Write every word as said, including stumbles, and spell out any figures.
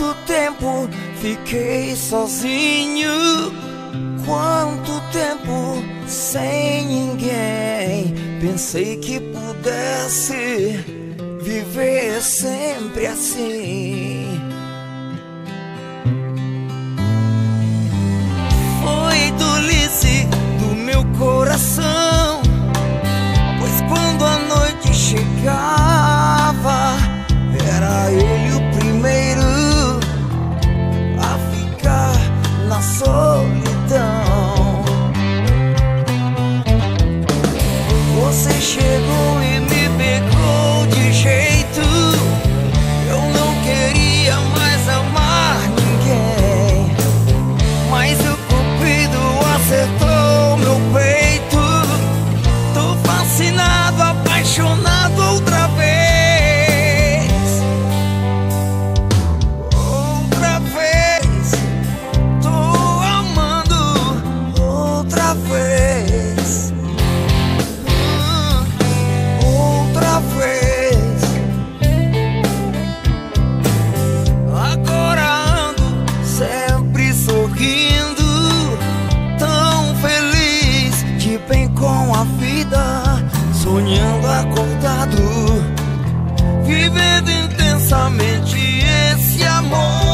Quanto tempo fiquei sozinho, quanto tempo sem ninguém. Pensei que pudesse viver sempre assim. Foi tolice do meu coração, pois quando a noite chegava, era ele o primeiro a ficar na solidão. Você chegou e me pegou de jeito, eu não queria mais amar ninguém, mas o cupido acertou meu peito. Tô fascinado, apaixonado outra vez, outra vez. Tô amando outra vez, hum, outra vez. Agora ando sempre sorrindo, tão feliz, de bem com a vida, sonhando acordado, vivendo intensamente esse amor.